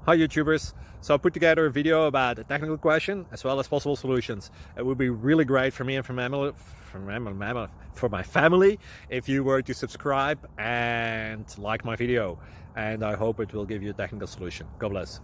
Hi YouTubers! So I put together a video about a technical question as well as possible solutions. It would be really great for me and for my family if you were to subscribe and like my video, and I hope it will give you a technical solution. God bless.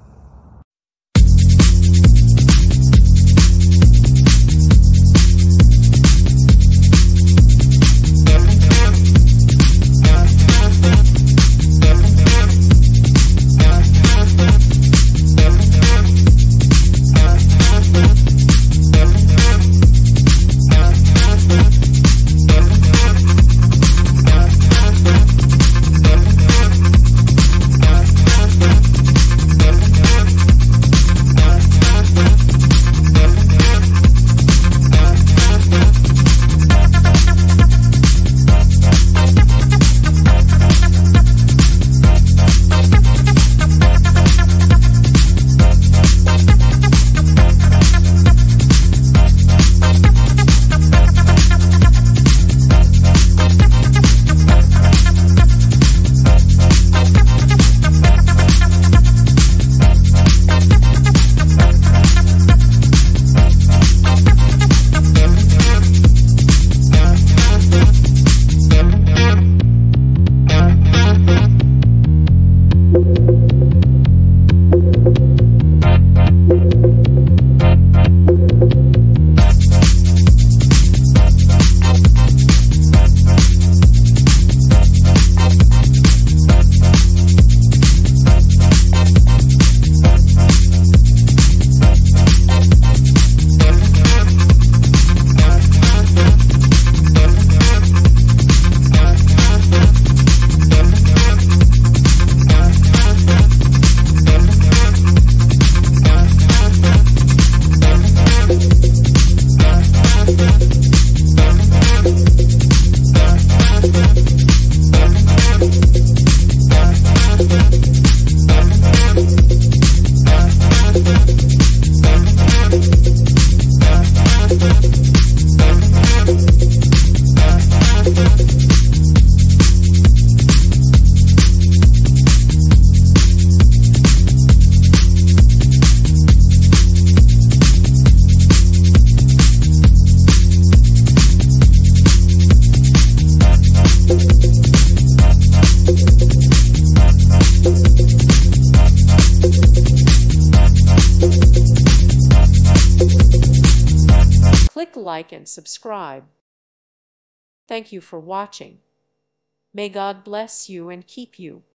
Click like and subscribe. Thank you for watching. May God bless you and keep you.